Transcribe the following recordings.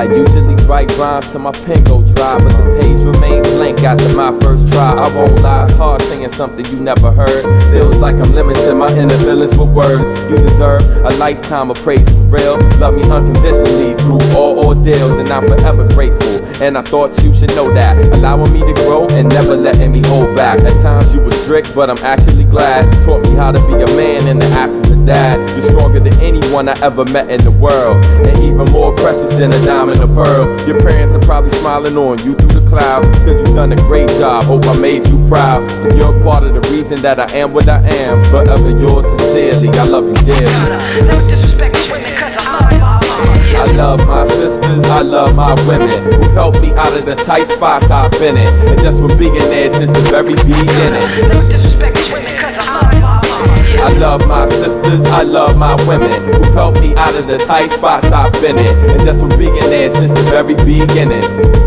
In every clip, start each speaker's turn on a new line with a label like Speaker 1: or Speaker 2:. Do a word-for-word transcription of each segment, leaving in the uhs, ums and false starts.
Speaker 1: usually write rhymes till my pen go dry, but the page remained blank after my first try. I won't lie, it's hard saying something you never heard. Feels like I'm limiting my inner feelings with words. You deserve a lifetime of praise for real. Love me unconditionally through all ordeals, and I'm forever grateful. And I thought you should know that, allowing me to grow and never letting me hold back. At times you were strict, but I'm actually glad. Taught me how to be a man in the absence of dad. You're stronger than anyone I ever met in the world, and even more precious than a diamond or pearl. Your parents are probably smiling on you through the clouds, cause you've done a great job. Hope I made you proud, and you're part of the reason that I am what I am. Forever yours sincerely, I love you dearly.
Speaker 2: Never disrespect women, cause I love my mama.
Speaker 1: I love my sisters, I love my women, who helped me out of the tight spots I've been in, and just from being there since the very beginning.
Speaker 2: Never disrespect women, cause I love my mama.
Speaker 1: I love my sisters, I love my women, who helped me out of the tight spots I've been in, and just from being there since the very beginning.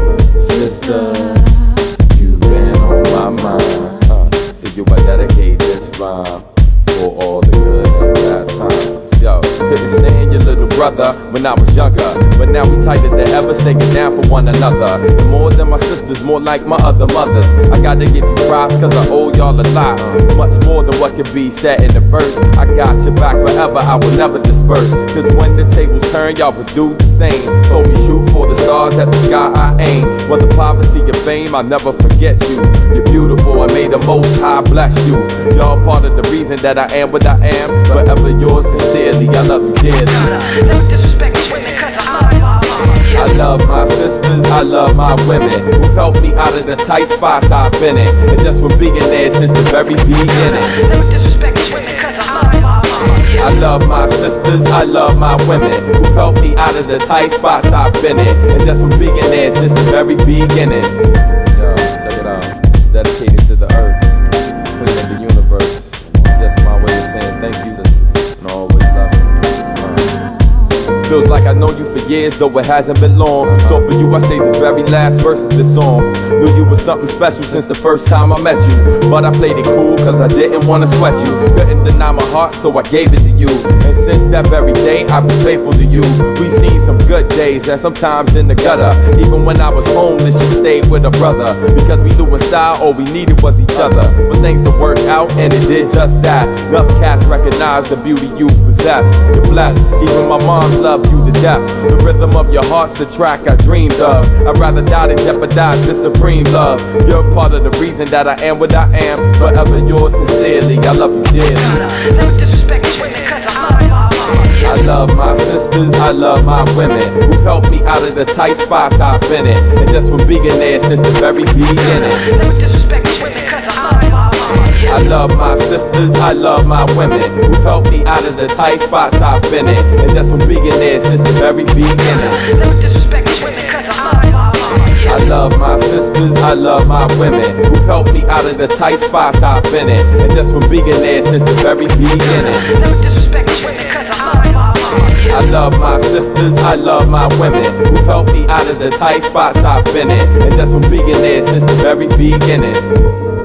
Speaker 1: Sister, you've been on my mind, uh, to you I dedicate this rhyme, for all the good and bad times. Yo, couldn't stand your little brother when I was younger, but now we tighter than ever, staying down for one another. You're more than my sisters, more like my other mothers. I gotta give you props, cause I owe y'all a lot, much more than what could be said in the verse. I got your back forever, I will never disperse, cause when the tables turn, y'all would do the same. Told me shoot for the stars, at the sky I aim. Whether poverty or fame, I'll never forget you. You're beautiful, and may the Most High bless you. Y'all part of the reason that I am what I am. Forever yours sincerely, I love you dearly.
Speaker 2: Never disrespect women, cause I love my mama.
Speaker 1: I love my sisters, I love my women, who helped me out of the tight spots I've been in, and just from being there since the very beginning.
Speaker 2: Never disrespect women, cause I love my mama.
Speaker 1: I love my sisters, I love my women, who helped me out of the tight spots I've been in, and just from being there since the very beginning. Yo, check it out. It's dedicated to the earth, queen of the universe. It's just my way of saying thank you, sister, and I always love you. Feels like I know you for years, though it hasn't been long. So for you I say the very last verse of this song. Knew you was something special since the first time I met you, but I played it cool cause I didn't want to sweat you. Couldn't deny my heart, so I gave it to you, and since that very day I've been faithful to you. We seen some good days and sometimes in the gutter. Even when I was homeless you stayed with a brother, because we knew inside all we needed was each other. But things to work out and it did just that. Enough cats recognize the beauty you possess. You're blessed, even my mom's love you to death. The rhythm of your heart's the track I dreamed of. I'd rather die than jeopardize this supreme love. You're part of the reason that I am what I am. Forever yours sincerely, I love you dearly.
Speaker 2: Never disrespect women, cause I love my mama.
Speaker 1: I love my sisters, I love my women, who helped me out of the tight spots I've been in, and just from being there since the very beginning.
Speaker 2: Never disrespect women, cause I love my mama.
Speaker 1: I love my sisters, I love my women, who helped me out of the tight spots I've been in, and just from being there since the very beginning.
Speaker 2: Never disrespect women, cause I love my mama.
Speaker 1: I love my sisters, I love my women, who helped me out of the tight spots I've been in, and just from being there since the very beginning.
Speaker 2: Never disrespect women, cause I love my mama.
Speaker 1: I love my sisters, I love my women, who helped me out of the tight spots I've been in, and just from being there since the very beginning.